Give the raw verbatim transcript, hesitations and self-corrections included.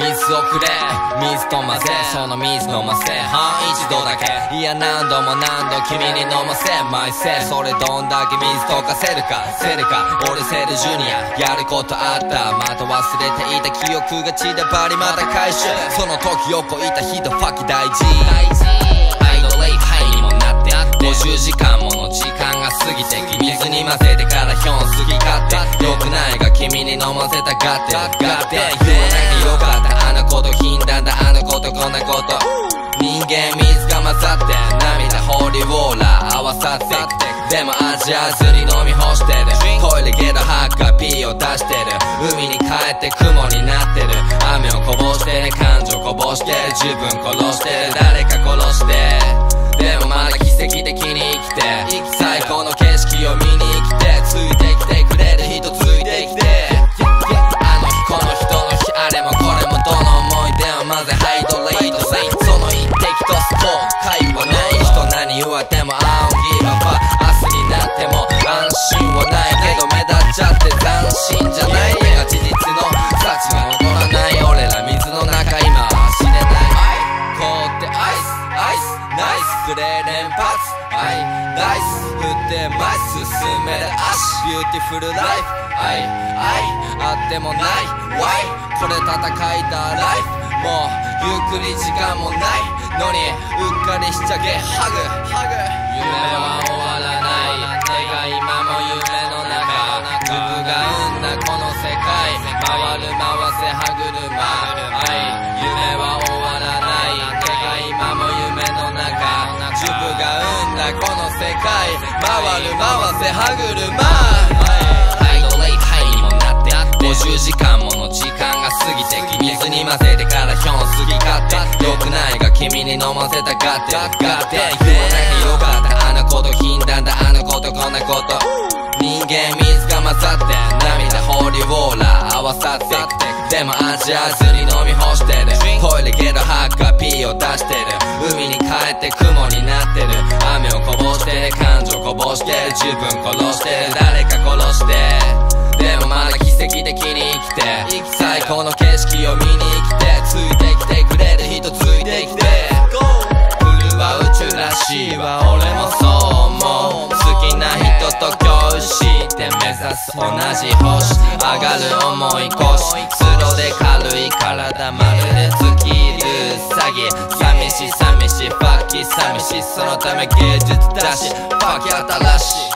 水をくれ水と混ぜその水飲ませはん一度だけいや何度も何度君に飲ませマイセルそれどんだけ水溶かせるかセルか俺セルジュニアやることあったまた忘れていた記憶が散らばりまた回収その時横いた人ファキ大事アイドレイハイにもなってごじゅうじかんもの時間が過ぎて水に混ぜてからヒョン過ぎ勝手よくないが君に飲ませたがってがって言わなきゃよかったあのこと禁断だあのことこんなこと人間水が混ざって涙ホーリーウォーラー合わさってでも味わずに飲み干してるトイレゲドハッカー P を出してる海に帰って雲になってる雨をこぼしてる感情こぼしてる自分殺してる誰か殺してでもまだ奇跡的に生きて最高の景色を見に来てついてきてくれる人ついてきてあの日この人の日あれもこれもどの思い出を混ぜハイドレイトさその一滴とストーン会話ない人何言われてもあんぎばば明日になっても安心はないけど目立っちゃって斬新じゃないが事実の幸が残らない俺ら水の中今は走れない凍ってアイスアイスナイスプレー連発はいダイス振ってマイス進める足ビューティフルライフはいはいあってもないワイこれ戦いだライフもうゆっくり時間もないのにうっかりしちゃけハグハグ夢は終わらない手が今も夢の中僕が生んだこの世界回る回せ歯車はい夢は終わらない手が今も夢の中自分が生んだこの世界回る回せ歯車ハイドレイハイにもなってごじゅうじかんもの時間が過ぎて水に混ぜてからヒョン過ぎ勝手よくないが君に飲ませたがってがって言わなきゃよかったあのこと禁断だあのことこんなこと人間水が混ざって涙ホーリーウォーラー合わさってでも味わずに飲み干してるトイレゲドハッカー P を出してる海に帰って雲になってる雨をこぼしてる感情こぼしてる自分殺してる誰か殺してでもまだ奇跡的に生きて最高の景色を見に来てついてきてくれる人ついてきてフルは宇宙らしいわ俺もそう思う好きな人と共有して目指す同じ星上がる重い腰スロで軽い体まるで尽きる詐欺寂しい寂しいファッキー寂しいそのため芸術だしファッキー新しい